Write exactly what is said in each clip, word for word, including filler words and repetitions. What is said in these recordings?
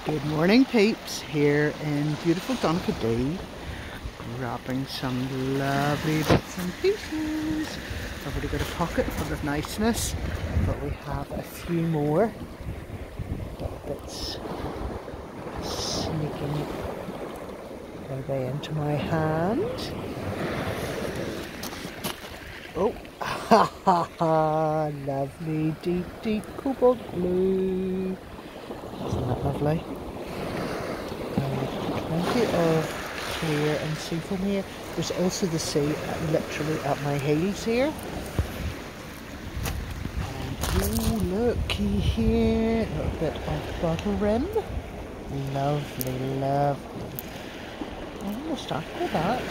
Good morning, peeps, here in beautiful Donaghadee, wrapping some lovely bits and pieces. I've already got a pocket full of niceness, but we have a few more little bits sneaking their way into my hand. Oh, ha ha ha, lovely deep, deep cobalt blue. Isn't that lovely? Uh, plenty of clear and seafoam here. There's also the sea literally at my heels here. And oh, looky here, a little bit of bottle rim. Lovely, lovely. Almost after that.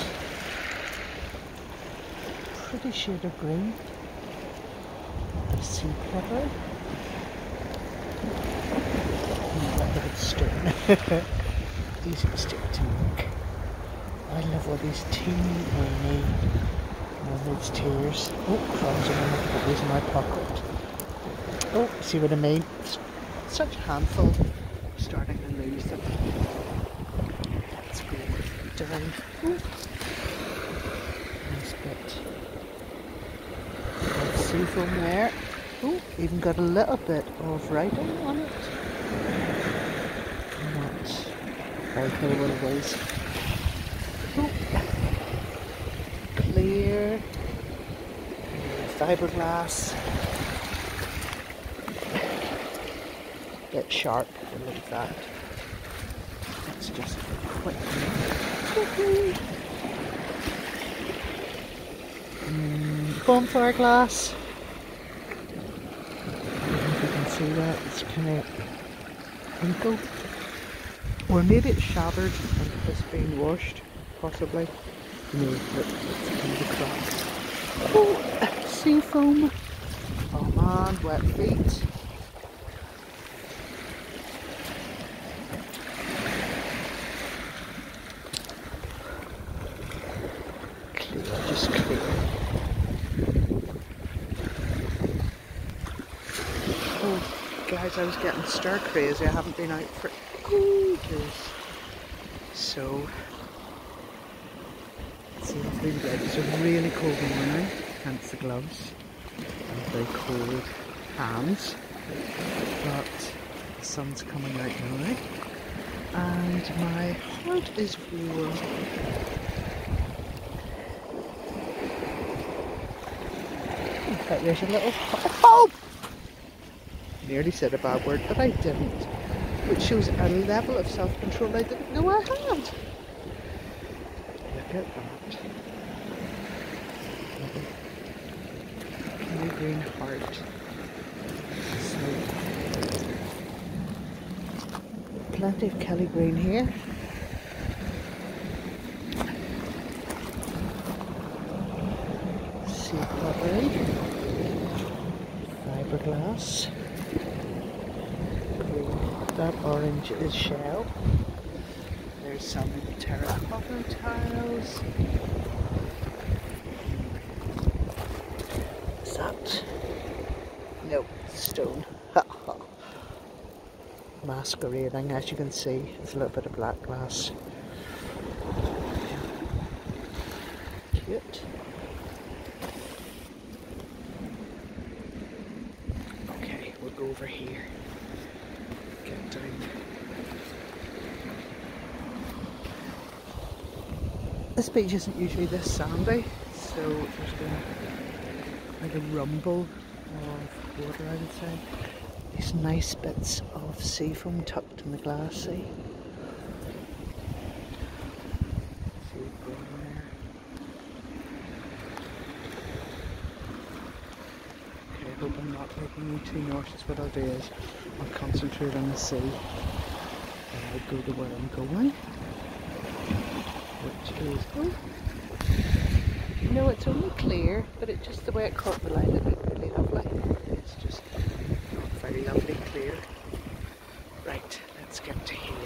Pretty shade of green. Sea pepper. Look at stone. Easy mistake to make. I love all these teeny tiny mermaid's tears. Oh, crumbs, I'm going to put these in my pocket. Oh, see what I mean? It's such a handful. I'm starting to lose them. Let's go down. Oh. Nice bit of seafoam there. Oh, even got a little bit of writing on it. Not very clear what it is. Oh. Clear. Fiberglass. Bit sharp, but look at that. That's just for quick. Mm, bonfire glass. See that? It's kind of wrinkled. Or maybe it's shattered and it's been washed, possibly. No, look, it's kind of cracks. Oh, sea foam. Oh man, wet feet. Clear, just clear. Guys, I was getting stir crazy. I haven't been out for ages. So, let's see what's really good. It's a really cold morning, hence the gloves. And very cold hands. But the sun's coming out now. And my heart is warm. But there's a little oh! Nearly said a bad word, but I didn't, which shows a level of self-control I didn't know I had. Look at that. Kelly green heart. So, plenty of Kelly green here. Sea pottery. Fiberglass. That orange is shell. There's some terracotta tiles. Is that? No, stone. Masquerading, as you can see. There's a little bit of black glass. Cute. Okay, we'll go over here. Get down. This beach isn't usually this sandy, so there's been like a rumble of water, I would say. These nice bits of seafoam tucked in the glass, see? See it going there. Okay, I hope I'm not taking you too nauseous. What I'll do is I'll concentrate on the sea and I'll go to where I'm going, which is, oh, no, it's only clear, but it just, the way it caught the light, it looked really lovely. It's just not very lovely clear. Right, let's get to here.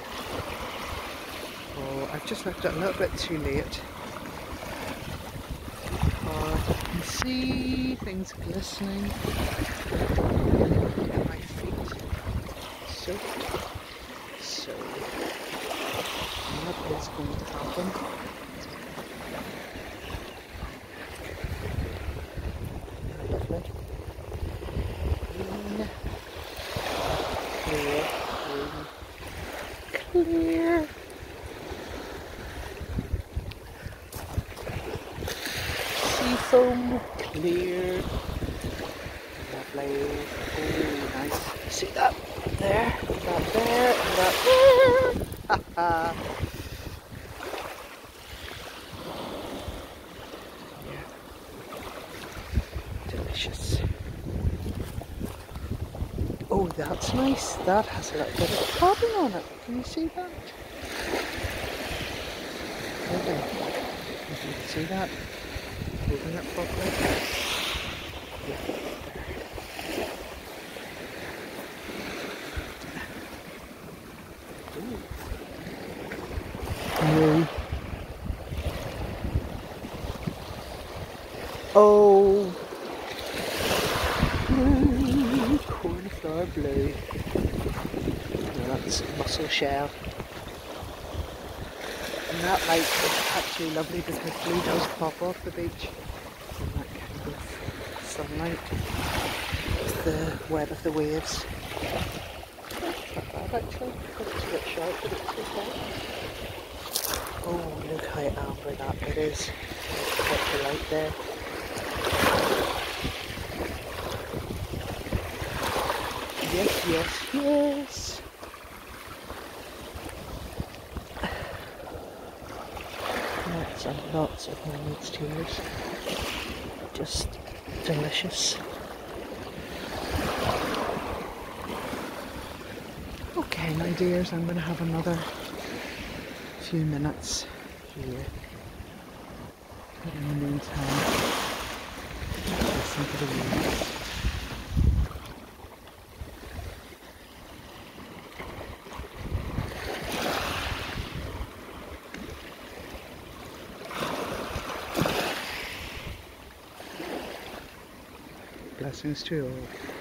Oh, I've just left it a little bit too late. Oh, you can see things glistening. Look at my feet. Soaked. So is going to happen. Lovely. Green. Clear. Green. Clear. Seafoam. Clear. Lovely. Oh, nice. See that there? That there? And that there? Haha. Delicious. Oh, that's nice. That has a little bit of carbon on it. Can you see that? Okay. If you can see that, holding it properly. Yeah. No. Oh. Blue, cornflower blue. No, that's mussel shell. And that light is actually lovely because blue does pop off the beach in that kind of sunlight. It's the web of the waves. Not bad actually. It's a bit sharp, but it's okay. Oh, look how amber that bit is. Got the light there. Yes, yes, yes. Lots and lots of mermaid's tears. Just delicious. Okay, my dears, I'm going to have another few minutes here. But in the meantime, listen to the waves. Blessings to you all.